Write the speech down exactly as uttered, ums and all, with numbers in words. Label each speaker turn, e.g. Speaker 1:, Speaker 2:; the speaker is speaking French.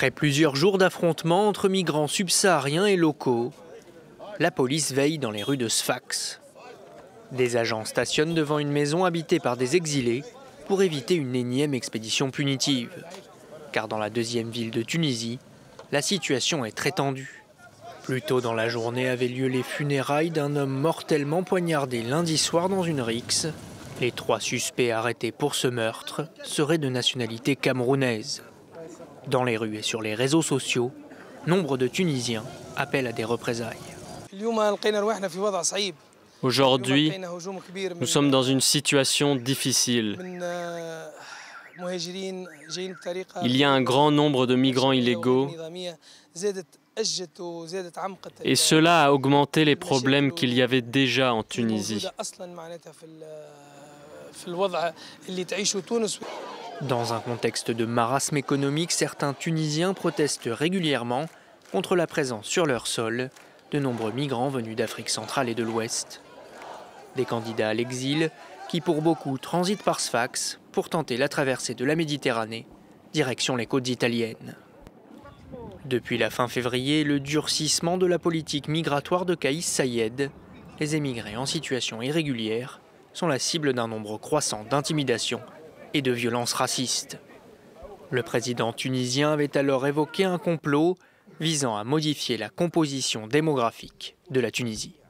Speaker 1: Après plusieurs jours d'affrontements entre migrants subsahariens et locaux, la police veille dans les rues de Sfax. Des agents stationnent devant une maison habitée par des exilés pour éviter une énième expédition punitive. Car dans la deuxième ville de Tunisie, la situation est très tendue. Plus tôt dans la journée avaient lieu les funérailles d'un homme mortellement poignardé lundi soir dans une rixe. Les trois suspects arrêtés pour ce meurtre seraient de nationalité camerounaise. Dans les rues et sur les réseaux sociaux, nombre de Tunisiens appellent à des représailles.
Speaker 2: Aujourd'hui, nous sommes dans une situation difficile. Il y a un grand nombre de migrants illégaux et cela a augmenté les problèmes qu'il y avait déjà en Tunisie.
Speaker 1: Dans un contexte de marasme économique, certains Tunisiens protestent régulièrement contre la présence sur leur sol de nombreux migrants venus d'Afrique centrale et de l'Ouest. Des candidats à l'exil qui, pour beaucoup, transitent par Sfax pour tenter la traversée de la Méditerranée, direction les côtes italiennes. Depuis la fin février, le durcissement de la politique migratoire de Kais Saied, les émigrés en situation irrégulière sont la cible d'un nombre croissant d'intimidations et de violences racistes. Le président tunisien avait alors évoqué un complot visant à modifier la composition démographique de la Tunisie.